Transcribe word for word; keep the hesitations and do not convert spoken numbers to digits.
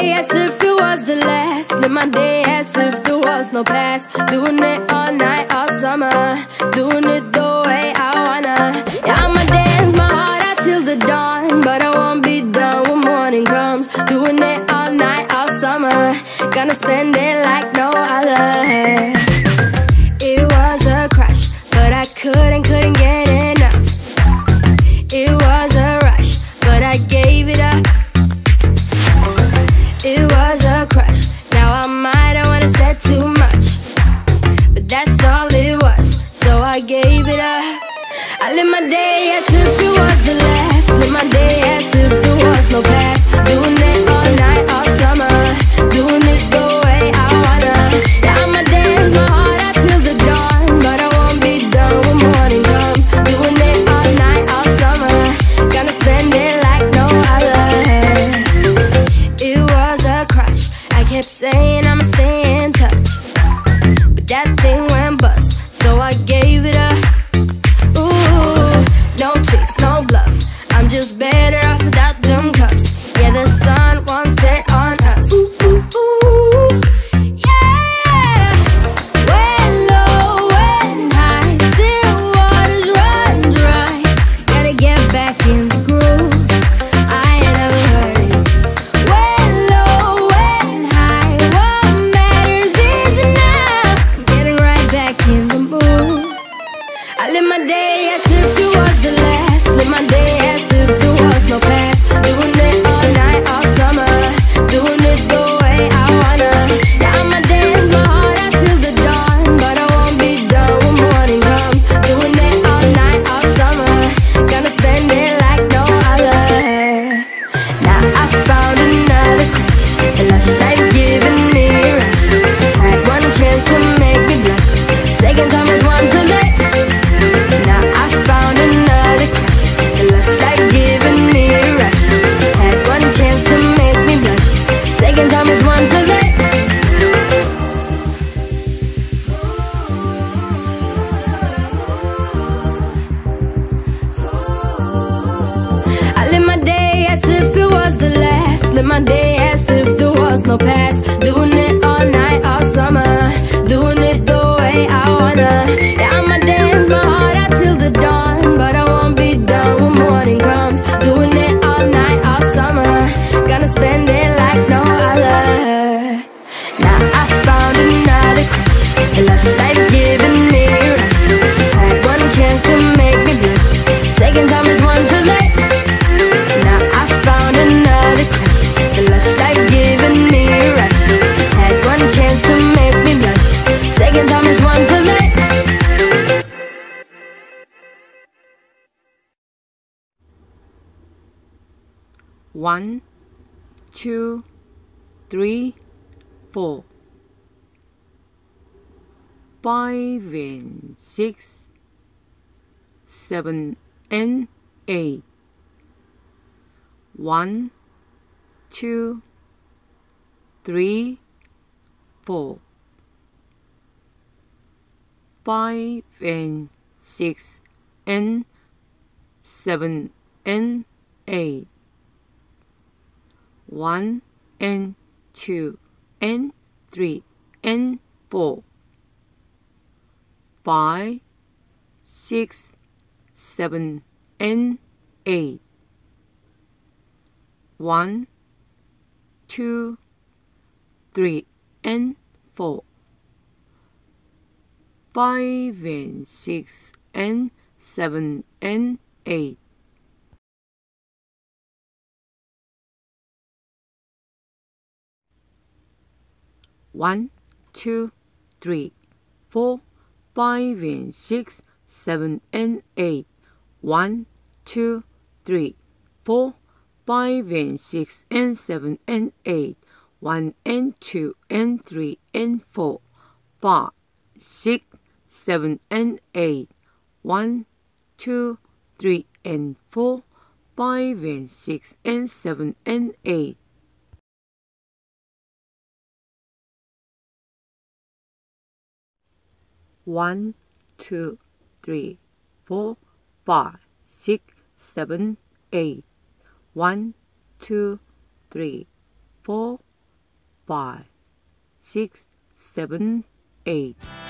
day as if it was the last. Live my day as if there was no past. Doing it all night, all summer. Doing it the way I wanna. Yeah, I'ma dance my heart out till the dawn, but I won't be done when morning comes. Doing it all night, all summer. Gonna spend it like no other. It was a crush, but I couldn't, couldn't get enough. It was a rush, but I gave it up. It was a crush, now I might have wanna said too much, but that's all it was, so I gave it up. I live my day as if it was the last. Live my day as if there was no past. Doing it all night, all summer. Doing it the way I wanna. Yeah, I'ma dance my heart out till the dawn, but I won't be done when morning comes. Doing it all night, all summer. Gonna spend it like no other. It was a crush, I kept saying I'ma stay in touch, but that thing went bust, so I gave it up. Ooh, no tricks, no bluff, I'm just better off without them cups. Yeah, the sun won't set on us. Ooh, ooh, ooh, yeah. When low, when high, still waters run dry. Gotta get back in the groove, I ain't never heard it. When low, when high, what matters is enough. Getting right back in the mood. I live my day as if it was the last. Live my day as if there was no past. Doing it all night, all summer. Doing it the way I wanna. Yeah, I'ma dance my heart out till the dawn, but I won't be done when morning comes. Doing it all night, all summer. Gonna spend it like no other. Now I found another crush, a lush life giving me a rush. Had one chance to make me blush, second time is one to let. Now I found another crush, a lush life giving me a rush. Had one chance to make me blush, second time is one to let. I live my day as if it was the last. Live my day as if there was no past. Doing it all night, all summer. Doing it the way I wanna. Yeah, I'ma dance my heart out till the dawn, but I won't be done when morning comes. Doing it all night, all summer. Gonna spend it like no other. Now I found another crush, a lush life giving me a rush. Had one chance to make me blush, second time is one to let. Now I found another crush, a lush life giving me a rush. Had one chance to make me blush, second time is one to let. One, two, three, four, five and six, seven and eight. One, two, three, four, five and six and seven and eight. One and two and three and four, five, six, seven and eight. One, two, three and four, five and six and seven and eight. One, two, three, four, five and six, seven and eight. One, two, three, four, five and six and seven and eight. One and two and three and four, five, six, seven and eight. One, two, three and four, five and six and seven and eight. One, two, three, four, five, six, seven, eight. One, two, three, four, five, six, seven, eight.